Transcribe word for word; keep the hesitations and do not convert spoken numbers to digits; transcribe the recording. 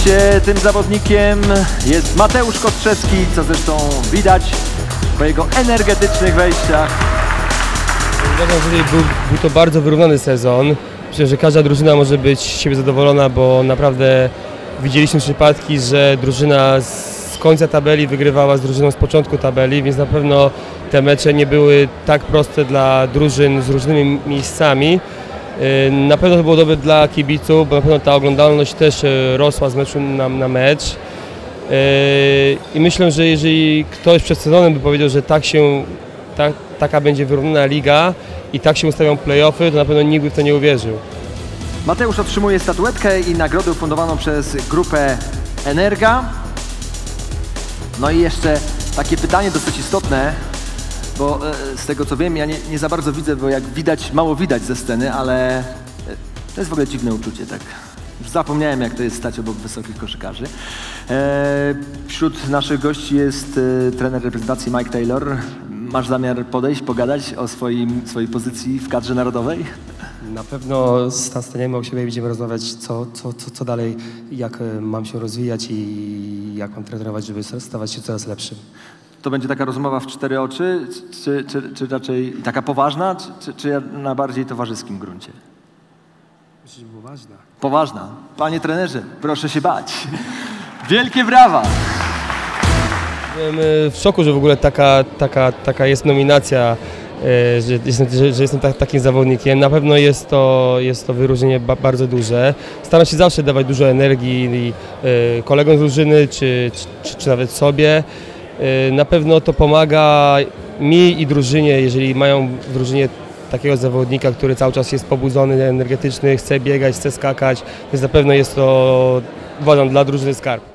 Oczywiście tym zawodnikiem jest Mateusz Kostrzewski, co zresztą widać po jego energetycznych wejściach. Uważam, że był, był to bardzo wyrównany sezon. Myślę, że każda drużyna może być z siebie zadowolona, bo naprawdę widzieliśmy przypadki, że drużyna z końca tabeli wygrywała z drużyną z początku tabeli, więc na pewno te mecze nie były tak proste dla drużyn z różnymi miejscami. Na pewno to było dobre dla kibiców, bo na pewno ta oglądalność też rosła z meczu na, na mecz. I myślę, że jeżeli ktoś przed sezonem by powiedział, że tak się, tak, taka będzie wyrównana liga i tak się ustawią play-offy, to na pewno nikt by w to nie uwierzył. Mateusz otrzymuje statuetkę i nagrodę ufundowaną przez grupę Energa. No i jeszcze takie pytanie dosyć istotne, bo z tego co wiem, ja nie, nie za bardzo widzę, bo jak widać, mało widać ze sceny, ale to jest w ogóle dziwne uczucie, tak. Już zapomniałem, jak to jest stać obok wysokich koszykarzy. E, wśród naszych gości jest e, trener reprezentacji Mike Taylor. Masz zamiar podejść, pogadać o swoim, swojej pozycji w kadrze narodowej? Na pewno staniemy obok siebie i będziemy rozmawiać, co, co, co, co dalej, jak mam się rozwijać i jak mam trenować, żeby stawać się coraz lepszym. To będzie taka rozmowa w cztery oczy, czy, czy, czy raczej taka poważna, czy, czy, czy na bardziej towarzyskim gruncie? Myślę, że poważna. Poważna. Panie trenerze, proszę się bać. Wielkie brawa! Byłem w szoku, że w ogóle taka, taka, taka jest nominacja, że jestem, że, że jestem tak, takim zawodnikiem. Na pewno jest to, jest to wyróżnienie ba, bardzo duże. Staram się zawsze dawać dużo energii kolegom z drużyny, czy, czy, czy nawet sobie. Na pewno to pomaga mi i drużynie, jeżeli mają w drużynie takiego zawodnika, który cały czas jest pobudzony, energetyczny, chce biegać, chce skakać, więc na pewno jest to, uważam, dla drużyny skarb.